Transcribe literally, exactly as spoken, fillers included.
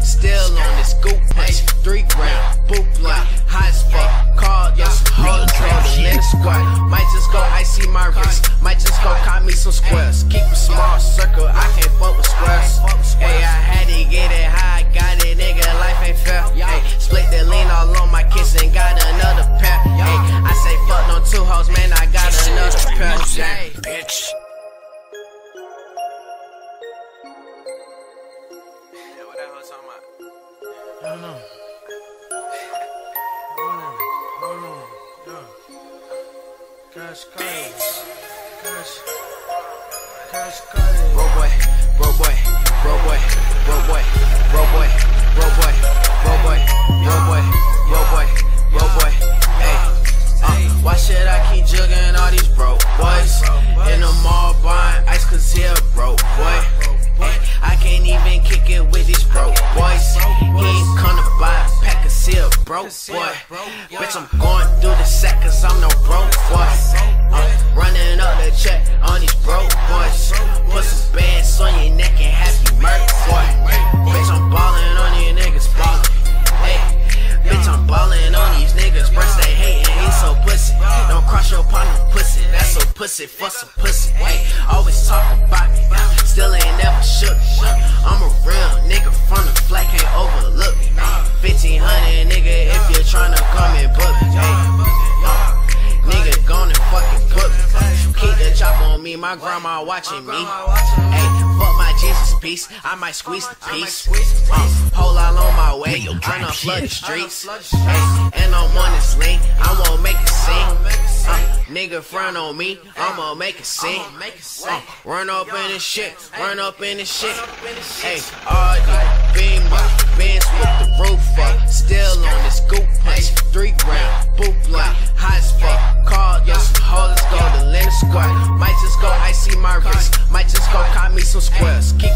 still on this goop punch. Three grand, boop blunt, high as fuck. Called up some hoes, go to Lenox Square. Might just go icy my wrist, might just go cop me some squares. Keep a small circle, I can't fuck with squares. Hey, I had to get it high, got it, nigga, life ain't fair. Hey, split the lean all on my kiss and got another pair. Hey, I say fuck on two hoes, man, I got another pair. Hey, bitch. What that hoe talking about? I don't know. Hold on, hold on, yo. Cash cards, cash, cash cards. Bro boy, bro boy, bro boy, bro boy, bro boy, bro boy, bro boy, bro boy, bro boy, bro boy. Hey, uh, why should I keep jugging all these broke boys in the mall buying ice? Cause he a broke boy. Hey, I can't even kick it with these broke boys. He ain't come to buy a pack of seal, broke boy. Bitch, I'm going through the sack cause I'm no broke boy. Uh, running up the check on these broke boys. Put some bands on your neck and have you murked, boy. Bitch, I'm ballin' on these niggas, ballin'. Hey, bitch, I'm ballin' on these niggas. Breast they hatin', he so pussy. Don't cross your partner, pussy. That's so pussy for some pussy. Hey, always talking about me, still ain't never shook. I'm a real nigga from the flat, can't overlook me. fifteen hundred, nigga, if you're tryna come and book me. Hey, uh, nigga, gone and fucking book me. Keep the chop on me, my grandma watching me. Hey, fuck my Jesus piece, I might squeeze the piece. Uh, whole lot on my way, tryna flood the streets. Hey, and I'm on this lane, I won't make it sing. Uh, nigga front on me, I'ma make it sing. Uh, run up in this shit, run up in this shit. Hey, Audi, Bimmer, Benz with the roof up. Still on this goop punch, three grand, boof blunt, high as fuck. Called up some hoes, go to Lenox Square. Might just go icy my wrist, might just go cop me some squares. Keep